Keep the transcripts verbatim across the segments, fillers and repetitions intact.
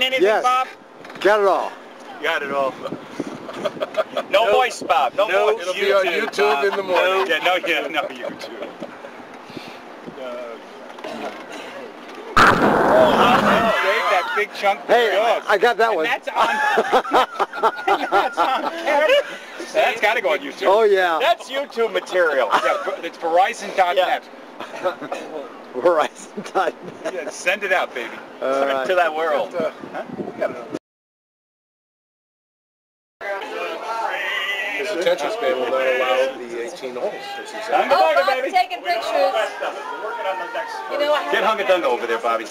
anything, Yes. Bob? Got it all. Got it all. No, no voice, Bob. No, no voice. It'll be on YouTube Bob. In the morning. No, yeah, no, yeah, no YouTube. Oh, that big chunk. Hey, I got that and one. That's on. That's on camera. That's got to go on YouTube. Oh yeah. That's YouTube material. Yeah, it's Verizon dot net. Verizon dot net. Yeah, send it out, baby. All Send right. it to that world. Huh? This attention span will not allow the eighteen holes. That's exactly. Oh, Bob's taking pictures. You know what? Get Hunga Dunga over there, Bobby.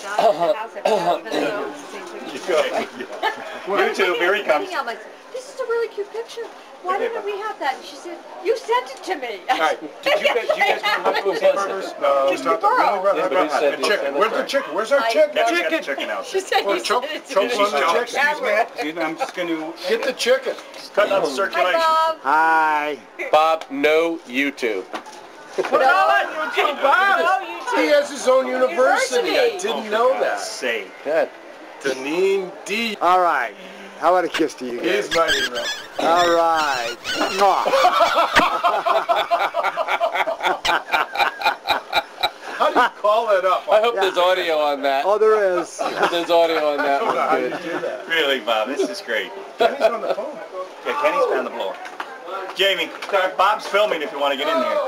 YouTube, here he comes. I'm like, this is a really cute picture. Why didn't we have that? And she said, you sent it to me. All right. Did you guys, did you guys want to look at burgers? No, it's not the really The chicken. Where's the chicken? Where's our chicken? Get chicken. chicken out. She said Well, you choke, sent it to choke me. on the chicken. Excuse me. I'm just going to Get the chicken. cut out the Hi, circulation. Bob. Hi. Bob, no YouTube. Put it all on YouTube, Bob. No, you He has his own university. I University. didn't know that. Say. Good. Deneen D. All right. How about a kiss to you guys? He's my hero. All right. Mwah. How do you call that up? I hope there's audio on that. Oh, there is. There's audio on that. I don't know how you Good. do that. Really, Bob, this is great. Kenny's on the phone. Yeah, Kenny's behind the blower. Jamie, Bob's filming if you want to get in there.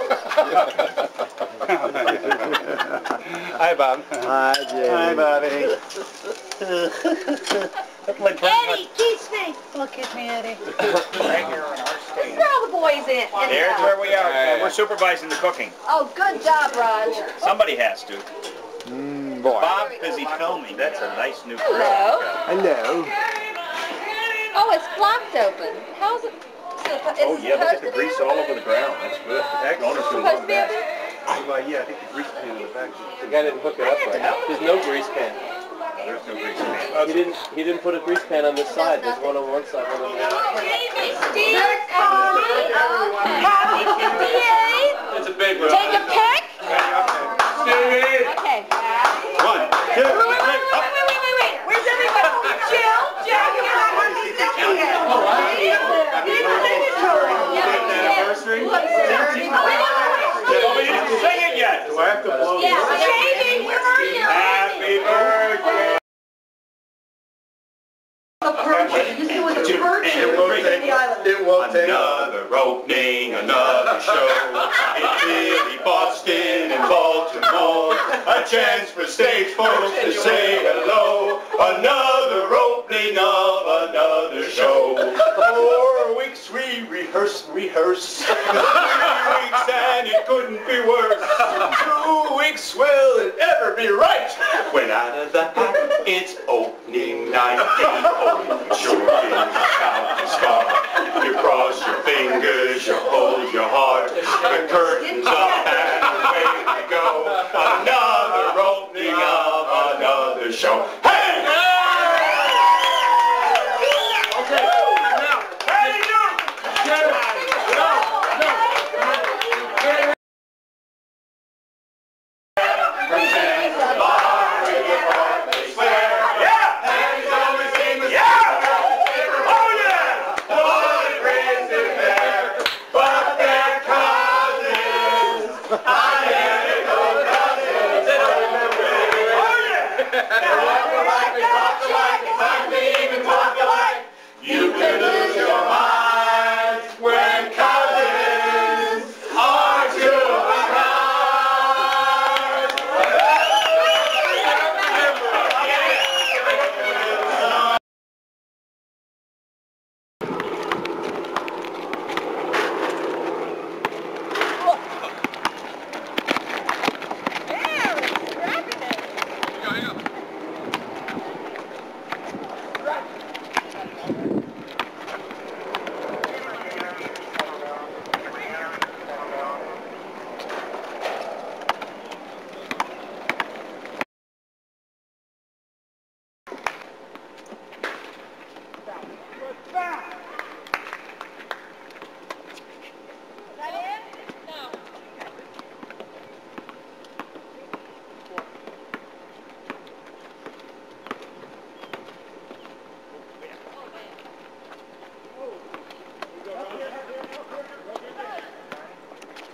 Hi, Bob. Hi, Jamie. Hi, Bobby. Eddie, kiss me. Look at me, Eddie. Right here in our state. Where are all the boys in? in Here's the- where we are. Uh, we're supervising the cooking. Oh, good job, Raj. Somebody has to. Mm, boy. Bob's busy filming. That's a nice new Hello. Hello. Oh, it's blocked open. How's it? Is it Oh, yeah, look at the supposed to be grease open? all over the ground. That's good. That owner's going to Supposed love to be that. open? Well, yeah, I think the grease pan in the back. The guy didn't hook it up right. There's no grease pan. There's no grease pan. He didn't. He didn't put a grease pan on this side. There's one on one side, one on the other. Steve, happy fifty-eight. It's a big one. Take a pic. Stevie! Okay. One, two, Wait, wait, wait, three, wait, up. wait, wait, wait, wait. Where's everybody? Jill, Jill, you have one of these again. Oh, Fifth anniversary? Look, sir. Oh, wait, wait, Oh, we didn't sing it yet. Do I have to blow wait. Yeah, Jamie, where are you? Happy birthday. It won't take. Another opening, another show. In Philly, Boston, and Baltimore. A chance for stage folks to say hello. Another opening of another show. Four weeks we rehearse, rehearse. Three weeks and it couldn't be worse. Two weeks, will it ever be right? When out of the hat, it's opening night. The old about to start. You cross your fingers, you hold your heart. The curtain's up and away we go. Another opening of another show. Hey! Okay, now. Hey, you! You can lose your mind when cousins are two of a kind.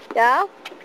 Yeah?